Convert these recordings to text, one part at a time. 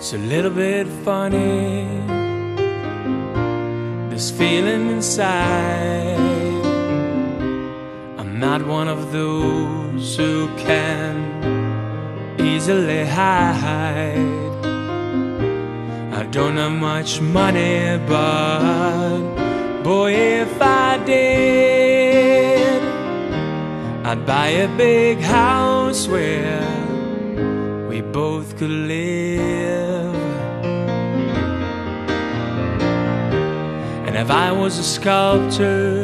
It's a little bit funny, this feeling inside. I'm not one of those who can easily hide. I don't have much money, but boy, if I did, I'd buy a big house where we both could live. And if I was a sculptor,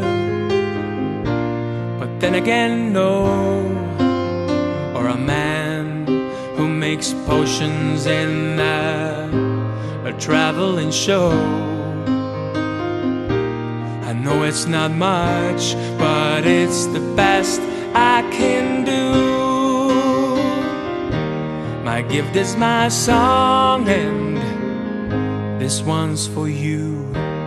but then again no, or a man who makes potions in a traveling show. I know it's not much, but it's the best I can do. My gift is my song, and this one's for you.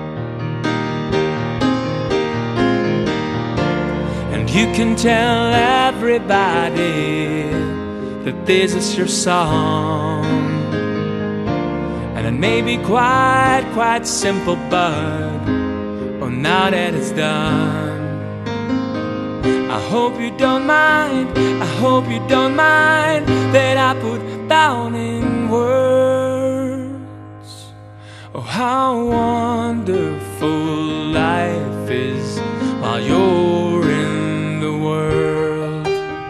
And you can tell everybody that this is your song. And it may be quite simple, but oh, now that it's done, I hope you don't mind, I hope you don't mind that I put down in words oh, how wonderful life is while you're in the world.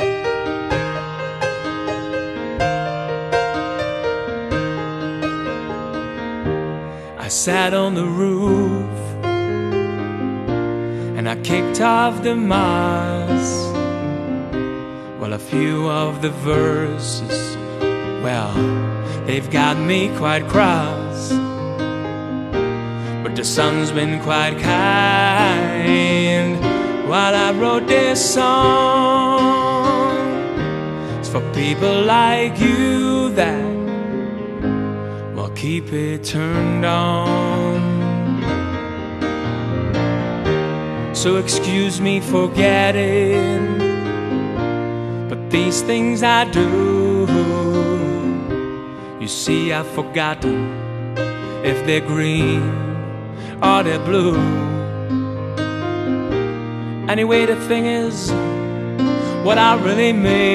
I sat on the roof and I kicked off the moss. Well, a few of the verses, well, they've got me quite cross. But the sun's been quite kind while I wrote this song. It's for people like you that will keep it turned on. So excuse me for getting, but these things I do, you see I've forgotten if they're green or they're blue. Anyway, the thing is, what I really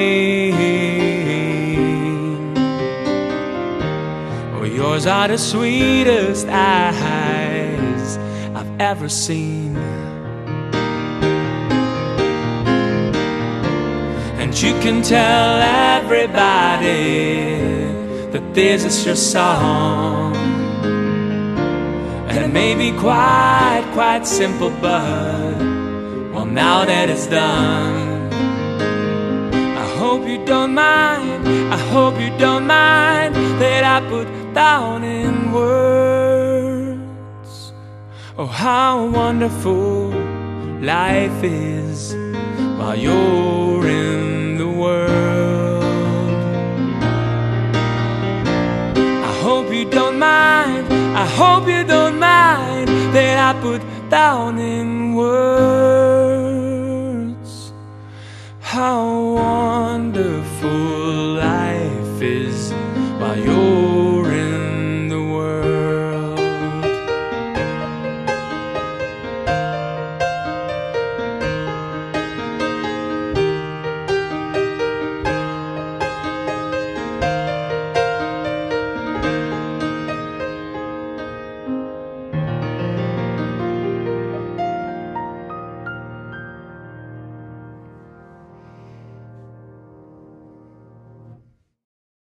mean, oh, yours are the sweetest eyes I've ever seen. And you can tell everybody that this is your song. And it may be quite simple, but well, now that it's done, I hope you don't mind, I hope you don't mind that I put down in words oh, how wonderful life is while you're in the world. I hope you don't mind, I hope you don't mind that I put down in words how wonderful life is while you're